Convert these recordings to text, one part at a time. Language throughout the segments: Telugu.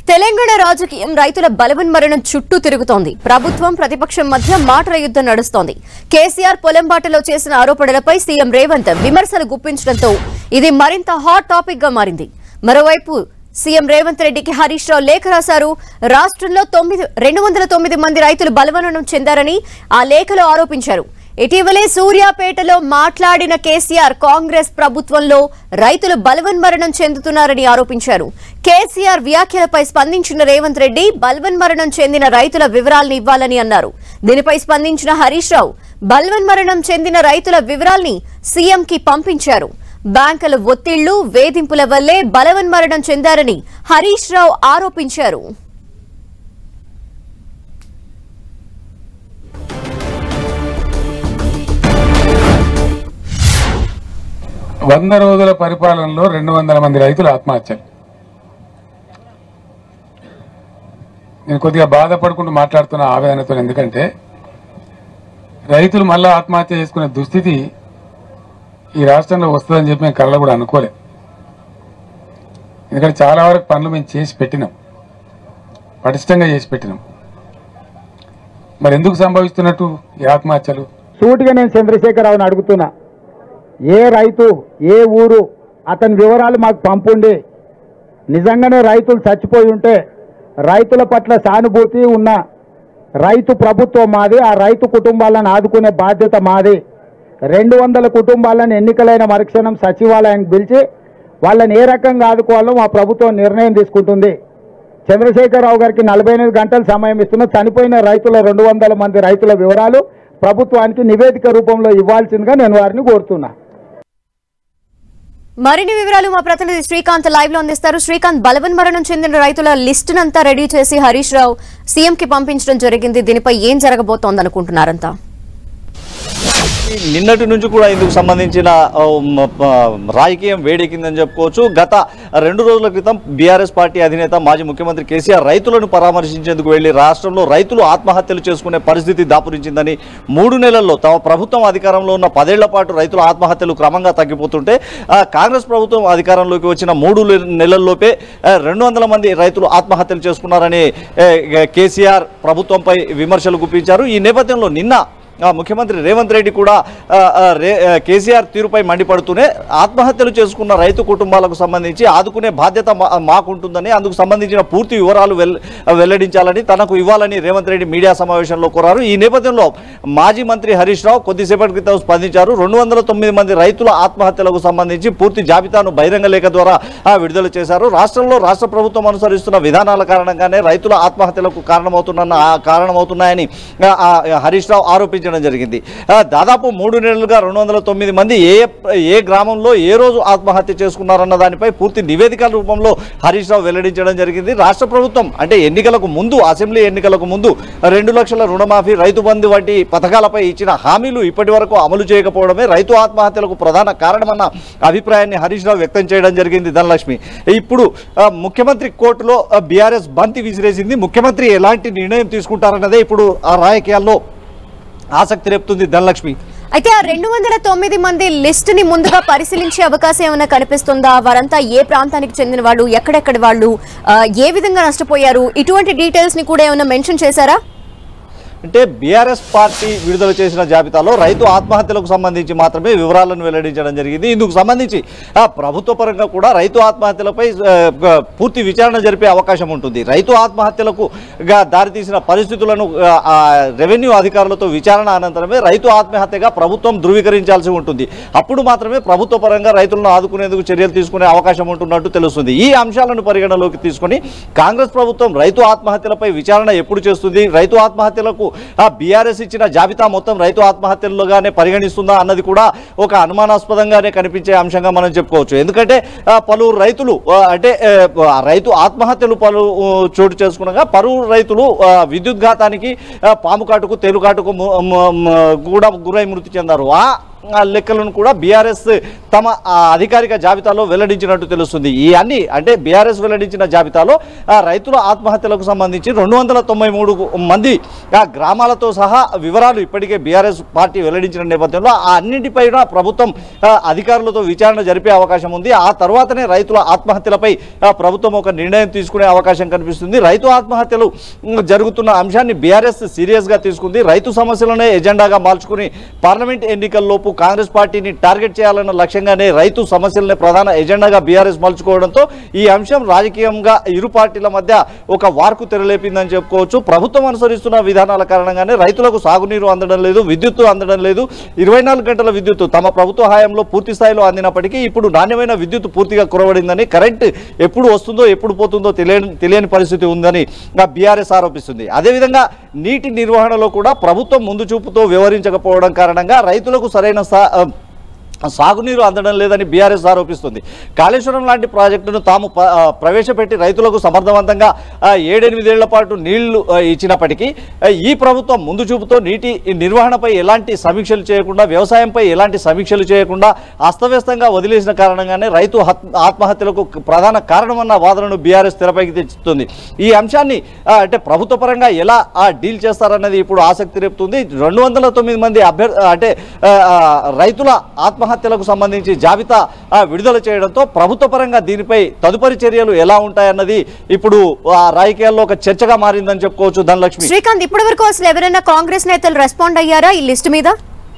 తెలంగాణ రాజకీయం రైతుల బలవన్మరణం చుట్టూ తిరుగుతోంది. ప్రభుత్వం ప్రతిపక్షం మధ్య మాటల యుద్ధం నడుస్తోంది. కేసీఆర్ పొలంబాటలో చేసిన ఆరోపణలపై సీఎం రేవంత్ విమర్శలు గుప్పించడంతో ఇది మరింత హాట్ టాపిక్ గా మారింది. మరోవైపు సీఎం రేవంత్ రెడ్డికి హరీష్ రావు లేఖ రాశారు. రాష్ట్రంలో 209 మంది రైతులు బలవన్మరణం చెందారని ఆ లేఖలో ఆరోపించారు. ఇటీవలే సూర్యాపేటలో మాట్లాడిన కేసీఆర్ కాంగ్రెస్ ప్రభుత్వంలో రైతులు బలవన్మరణం చెందుతున్నారని ఆరోపించారు. కేసీఆర్ వ్యాఖ్యలపై స్పందించిన రేవంత్ రెడ్డి బలవన్మరణం చెందిన రైతుల వివరాలను ఇవ్వాలని అన్నారు. దీనిపై స్పందించిన హరీష్ రావు బలవన్మరణం చెందిన రైతుల వివరాల్ని సీఎంకి పంపించారు. బ్యాంకుల ఒత్తిళ్లు, వేధింపుల వల్లే బలవన్మరణం చెందారని హరీష్ రావు ఆరోపించారు. వంద రోజుల పరిపాలనలో 200 మంది రైతులు ఆత్మహత్యలు. నేను కొద్దిగా బాధపడుకుంటూ మాట్లాడుతున్న ఆవేదనతో, ఎందుకంటే రైతులు మళ్ళా ఆత్మహత్య చేసుకునే దుస్థితి ఈ రాష్ట్రంలో వస్తుందని చెప్పి మేము కళ్ళ కూడా అనుకోలే. ఎందుకంటే చాలా వరకు పనులు మేము చేసి పెట్టినాం, పటిష్టంగా చేసి పెట్టినాం. మరి ఎందుకు సంభవిస్తున్నట్టు ఈ ఆత్మహత్యలు? సూటిగా నేను చంద్రశేఖరరావుని అడుగుతున్నా, ఏ రైతు, ఏ ఊరు, అతని వివరాలు మాకు పంపుండి. నిజంగానే రైతులు చచ్చిపోయి ఉంటే రైతుల పట్ల సానుభూతి ఉన్న రైతు ప్రభుత్వం మాది, ఆ రైతు కుటుంబాలను ఆదుకునే బాధ్యత మాది. 200 కుటుంబాలను ఎన్నికలైన మరుక్షణం సచివాలయానికి పిలిచి వాళ్ళని ఏ రకంగా ఆదుకోవాలో మా ప్రభుత్వం నిర్ణయం తీసుకుంటుంది. చంద్రశేఖరరావు గారికి 48 గంటల సమయం ఇస్తున్న చనిపోయిన రైతుల 200 మంది రైతుల వివరాలు ప్రభుత్వానికి నివేదిక రూపంలో ఇవ్వాల్సిందిగా నేను వారిని కోరుతున్నా. మరిన్ని వివరాలు మా ప్రతినిధి శ్రీకాంత్ లైవ్ లో అందిస్తారు. శ్రీకాంత్, బలవన్మరణం చెందిన రైతుల లిస్టునంతా రెడీ చేసి హరీష్ రావు సీఎం కి పంపించడం జరిగింది. దీనిపై ఏం జరగబోతోంది అనుకుంటున్నారంతా? నిన్నటి నుంచి కూడా ఇందుకు సంబంధించిన రాజకీయం వేడెక్కిందని చెప్పుకోవచ్చు. గత 2 రోజుల క్రితం బీఆర్ఎస్ పార్టీ అధినేత మాజీ ముఖ్యమంత్రి కేసీఆర్ రైతులను పరామర్శించేందుకు వెళ్లి రాష్ట్రంలో రైతులు ఆత్మహత్యలు చేసుకునే పరిస్థితి దాపురించిందని, 3 నెలల్లో తమ ప్రభుత్వం అధికారంలో ఉన్న 10 ఏళ్ల పాటు రైతుల ఆత్మహత్యలు క్రమంగా తగ్గిపోతుంటే కాంగ్రెస్ ప్రభుత్వం అధికారంలోకి వచ్చిన 3 నెలల్లోపే 200 మంది రైతులు ఆత్మహత్యలు చేసుకున్నారని కేసీఆర్ ప్రభుత్వంపై విమర్శలు గుప్పించారు. ఈ నేపథ్యంలో నిన్న ముఖ్యమంత్రి రేవంత్ రెడ్డి కూడా కేసీఆర్ తీరుపై మండిపడుతూనే ఆత్మహత్యలు చేసుకున్న రైతు కుటుంబాలకు సంబంధించి ఆదుకునే బాధ్యత మాకుంటుందని, అందుకు సంబంధించిన పూర్తి వివరాలు వెల్లడించాలని, తనకు ఇవ్వాలని రేవంత్ రెడ్డి మీడియా సమావేశంలో కోరారు. ఈ నేపథ్యంలో మాజీ మంత్రి హరీష్ రావు కొద్దిసేపటి క్రితం స్పందించారు. 209 మంది రైతుల ఆత్మహత్యలకు సంబంధించి పూర్తి జాబితాను బహిరంగ లేఖ ద్వారా విడుదల చేశారు. రాష్ట్రంలో రాష్ట్ర ప్రభుత్వం అనుసరిస్తున్న విధానాల కారణంగానే రైతుల ఆత్మహత్యలకు కారణమవుతున్నాయని హరీష్ రావు ఆరోపించారు. జరిగింది. దాదాపు 3 నెలలుగా 209 మంది ఏ గ్రామంలో ఏ రోజు ఆత్మహత్య చేసుకున్నారన్న దానిపై పూర్తి నివేదికల రూపంలో హరీష్ రావు వెల్లడించడం జరిగింది. రాష్ట్ర ప్రభుత్వం అంటే ఎన్నికలకు ముందు, అసెంబ్లీ ఎన్నికలకు ముందు 2 లక్షల రుణమాఫీ, రైతు బంధు వంటి పథకాలపై ఇచ్చిన హామీలు ఇప్పటి వరకు అమలు చేయకపోవడమే రైతు ఆత్మహత్యలకు ప్రధాన కారణమన్న అభిప్రాయాన్ని హరీష్ రావు వ్యక్తం చేయడం జరిగింది. ధనలక్ష్మి, ఇప్పుడు ముఖ్యమంత్రి కోర్టులో బీఆర్ఎస్ బంతి విసిరేసింది. ముఖ్యమంత్రి ఎలాంటి నిర్ణయం తీసుకుంటారన్నదే ఇప్పుడు ఆ రాజకీయాల్లో ఆసక్తి రేపుతుంది. ధనలక్ష్మి, అయితే ఆ 209 మంది లిస్ట్ ని ముందుగా పరిశీలించే అవకాశం ఏమైనా కనిపిస్తుందా? వారంతా ఏ ప్రాంతానికి చెందిన వాళ్ళు, ఎక్కడెక్కడ వాళ్ళు, ఏ విధంగా నష్టపోయారు, ఇటువంటి డీటెయిల్స్ ని కూడా ఏమైనా మెన్షన్ చేశారా? అంటే బీఆర్ఎస్ పార్టీ విడుదల చేసిన జాబితాలో రైతు ఆత్మహత్యలకు సంబంధించి మాత్రమే వివరాలను వెల్లడించడం జరిగింది. ఇందుకు సంబంధించి ప్రభుత్వ పరంగా కూడా రైతు ఆత్మహత్యలపై పూర్తి విచారణ జరిపే అవకాశం ఉంటుంది. రైతు ఆత్మహత్యలకు దారితీసిన పరిస్థితులను రెవెన్యూ అధికారులతో విచారణ అనంతరమే రైతు ఆత్మహత్యగా ప్రభుత్వం ధృవీకరించాల్సి ఉంటుంది. అప్పుడు మాత్రమే ప్రభుత్వ పరంగా రైతులను ఆదుకునేందుకు చర్యలు తీసుకునే అవకాశం ఉంటున్నట్టు తెలుస్తుంది. ఈ అంశాలను పరిగణలోకి తీసుకుని కాంగ్రెస్ ప్రభుత్వం రైతు ఆత్మహత్యలపై విచారణ ఎప్పుడు చేస్తుంది, రైతు ఆత్మహత్యలకు బీఆర్ఎస్ ఇచ్చిన జాబితా మొత్తం రైతు ఆత్మహత్యలుగానే పరిగణిస్తుందా అన్నది కూడా ఒక అనుమానాస్పదంగానే కనిపించే అంశంగా మనం చెప్పుకోవచ్చు. ఎందుకంటే పలువురు రైతులు అంటే రైతు ఆత్మహత్యలు చోటు చేసుకునగా పలువురు రైతులు విద్యుత్ ఘాతానికి, పాము కాటుకు, తేలుకాటుకు కూడా గురై మృతి చెందారు. లెక్కలను కూడా బీఆర్ఎస్ తమ అధికారిక జాబితాలో వెల్లడించినట్టు తెలుస్తుంది. ఈ అన్ని అంటే బీఆర్ఎస్ వెల్లడించిన జాబితాలో రైతుల ఆత్మహత్యలకు సంబంధించి 293 మంది గ్రామాలతో సహా వివరాలు ఇప్పటికే బీఆర్ఎస్ పార్టీ వెల్లడించిన నేపథ్యంలో ఆ అన్నింటిపైన ప్రభుత్వం అధికారులతో విచారణ జరిపే అవకాశం ఉంది. ఆ తర్వాతనే రైతుల ఆత్మహత్యలపై ప్రభుత్వం ఒక నిర్ణయం తీసుకునే అవకాశం కనిపిస్తుంది. రైతు ఆత్మహత్యలు జరుగుతున్న అంశాన్ని బీఆర్ఎస్ సీరియస్ గా తీసుకుంది. రైతు సమస్యలనే ఎజెండాగా మార్చుకుని పార్లమెంట్ ఎన్నికల్లోపు కాంగ్రెస్ పార్టీని టార్గెట్ చేయాలన్న లక్ష్యంగానే రైతు సమస్యలనే ప్రధాన ఎజెండాగా బీఆర్ఎస్ మలుచుకోవడంతో ఈ అంశం రాజకీయంగా ఇరు పార్టీల మధ్య ఒక వార్కు తెరలేపిందని చెప్పుకోవచ్చు. ప్రభుత్వం అనుసరిస్తున్న విధానాల కారణంగానే రైతులకు సాగునీరు అందడం లేదు, విద్యుత్తు అందడం లేదు. 24 గంటల విద్యుత్తు తమ ప్రభుత్వ హయాంలో పూర్తి స్థాయిలో అందినప్పటికీ ఇప్పుడు నాణ్యమైన విద్యుత్తు పూర్తిగా కురవడిందని, కరెంట్ ఎప్పుడు వస్తుందో ఎప్పుడు పోతుందో తెలియని పరిస్థితి ఉందని బీఆర్ఎస్ ఆరోపిస్తుంది. అదేవిధంగా నీటి నిర్వహణలో కూడా ప్రభుత్వం ముందు చూపుతో వ్యవహరించకపోవడం కారణంగా రైతులకు సరైన సాగునీరు అందడం లేదని బీఆర్ఎస్ ఆరోపిస్తుంది. కాళేశ్వరం లాంటి ప్రాజెక్టును తాము ప్రవేశపెట్టి రైతులకు సమర్థవంతంగా 7-8 ఏళ్ల పాటు నీళ్లు ఇచ్చినప్పటికీ ఈ ప్రభుత్వం ముందు చూపుతో నీటి నిర్వహణపై ఎలాంటి సమీక్షలు చేయకుండా, వ్యవసాయంపై ఎలాంటి సమీక్షలు చేయకుండా అస్తవ్యస్తంగా వదిలేసిన కారణంగానే రైతు ఆత్మహత్యలకు ప్రధాన కారణమన్న వాదనను బీఆర్ఎస్ తెరపైకి తెచ్చుతుంది. ఈ అంశాన్ని అంటే ప్రభుత్వ పరంగా ఎలా డీల్ చేస్తారన్నది ఇప్పుడు ఆసక్తి రేపుతుంది. 209 మంది అంటే రైతుల ఆత్మహత్యలకు సంబంధించి జాబితా విడుదల చేయడంతో ప్రభుత్వ పరంగా దీనిపై తదుపరి చర్యలు ఎలా ఉంటాయన్నది ఇప్పుడు రాజకీయాల్లో ఒక చర్చగా మారిందని చెప్పుకోవచ్చు. ధనలక్ష్మి, శ్రీకాంత్, ఇప్పటి వరకు అసలు ఎవరైనా కాంగ్రెస్ నేతలు రెస్పాండ్ అయ్యారా ఈ లిస్ట్ మీద?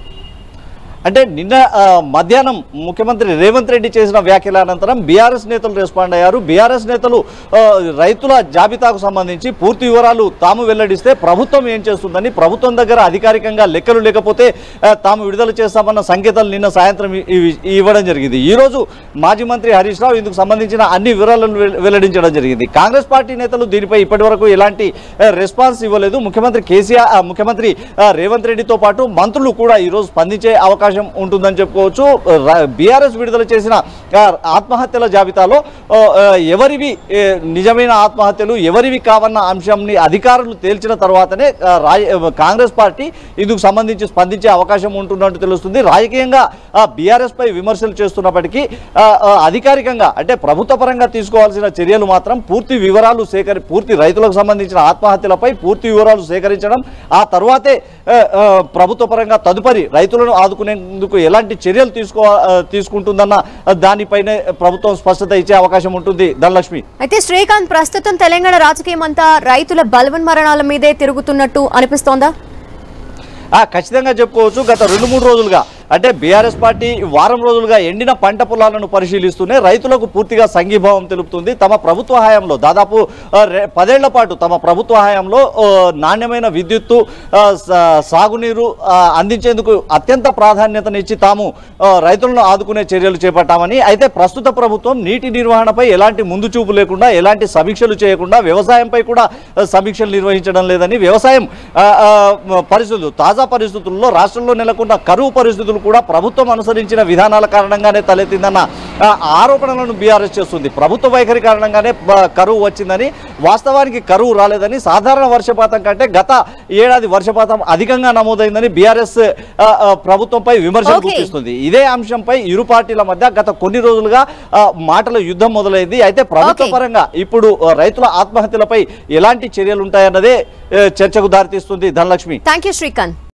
అంటే నిన్న మధ్యాహ్నం ముఖ్యమంత్రి రేవంత్ రెడ్డి చేసిన వ్యాఖ్యల అనంతరం బీఆర్ఎస్ నేతలు రెస్పాండ్ అయ్యారు. బీఆర్ఎస్ నేతలు రైతుల జాబితాకు సంబంధించి పూర్తి వివరాలు తాము వెల్లడిస్తే ప్రభుత్వం ఏం చేస్తుందని, ప్రభుత్వం దగ్గర అధికారికంగా లెక్కలు లేకపోతే తాము విడుదల చేస్తామన్న సంకేతాలు నిన్న సాయంత్రం ఇవ్వడం జరిగింది. ఈరోజు మాజీ మంత్రి హరీష్ రావు ఇందుకు సంబంధించిన అన్ని వివరాలను వెల్లడించడం జరిగింది. కాంగ్రెస్ పార్టీ నేతలు దీనిపై ఇప్పటివరకు ఎలాంటి రెస్పాన్స్ ఇవ్వలేదు. ముఖ్యమంత్రి రేవంత్ రెడ్డితో పాటు మంత్రులు కూడా ఈరోజు స్పందించే అవకాశం ఉంటుందని చెప్పుకోవచ్చు. బీఆర్ఎస్ విడుదల చేసిన ఆత్మహత్యల జాబితాలో ఎవరివి నిజమైన ఆత్మహత్యలు, ఎవరివి కావన్న అంశాన్ని అధికారులు తేల్చిన తర్వాతనే కాంగ్రెస్ పార్టీ ఇందుకు సంబంధించి స్పందించే అవకాశం ఉంటున్నట్టు తెలుస్తుంది. రాజకీయంగా బీఆర్ఎస్ పై విమర్శలు చేస్తున్నప్పటికీ అధికారికంగా అంటే ప్రభుత్వ పరంగా తీసుకోవాల్సిన చర్యలు మాత్రం పూర్తి రైతులకు సంబంధించిన ఆత్మహత్యలపై పూర్తి వివరాలు సేకరించడం, ఆ తర్వాతే ప్రభుత్వ పరంగా తదుపరి రైతులను ఆదుకునేందుకు ఎలాంటి చర్యలు తీసుకుంటుందన్న దానిపైనే ప్రభుత్వం స్పష్టత ఇచ్చే అవకాశం ఉంటుంది. ధనలక్ష్మి, అయితే శ్రీకాంత్, ప్రస్తుతం తెలంగాణ రాజకీయం అంతా రైతుల బలవన్మరణాల మీదే తిరుగుతున్నట్టు అనిపిస్తోందా? ఖచ్చితంగా చెప్పుకోవచ్చు. గత 2-3 రోజులుగా అంటే బీఆర్ఎస్ పార్టీ వారం రోజులుగా ఎండిన పంట పొలాలను పరిశీలిస్తూనే రైతులకు పూర్తిగా సంఘీభావం తెలుపుతుంది. తమ ప్రభుత్వ హయాంలో దాదాపు 10 ఏళ్ల పాటు తమ ప్రభుత్వ హయాంలో నాణ్యమైన విద్యుత్తు, సాగునీరు అందించేందుకు అత్యంత ప్రాధాన్యతనిచ్చి తాము రైతులను ఆదుకునే చర్యలు చేపట్టామని, అయితే ప్రస్తుత ప్రభుత్వం నీటి నిర్వహణపై ఎలాంటి ముందు చూపు లేకుండా, ఎలాంటి సమీక్షలు చేయకుండా, వ్యవసాయంపై కూడా సమీక్షలు నిర్వహించడం లేదని, వ్యవసాయం తాజా పరిస్థితుల్లో రాష్ట్రంలో నెలకొన్న కరువు పరిస్థితులు కూడా ప్రభుత్వం అనుసరించిన విధానాల కారణంగానే తలెత్తిందన్న ఆరోపణలను బీఆర్ఎస్ చేస్తుంది. ప్రభుత్వ వైఖరి కారణంగానే కరువు వచ్చిందని, వాస్తవానికి కరువు రాలేదని, సాధారణ వర్షపాతం కంటే గత ఏడాది వర్షపాతం అధికంగా నమోదైందని బీఆర్ఎస్ ప్రభుత్వంపై విమర్శలు గుర్తిస్తుంది. ఇదే అంశంపై ఇరు పార్టీల మధ్య గత కొన్ని రోజులుగా మాటల యుద్ధం మొదలైంది. అయితే ప్రభుత్వ పరంగా ఇప్పుడు రైతుల ఆత్మహత్యలపై ఎలాంటి చర్యలు ఉంటాయన్నదే చర్చకు దారితీస్తుంది. ధనలక్ష్మి, థాంక్యూ శ్రీకాంత్.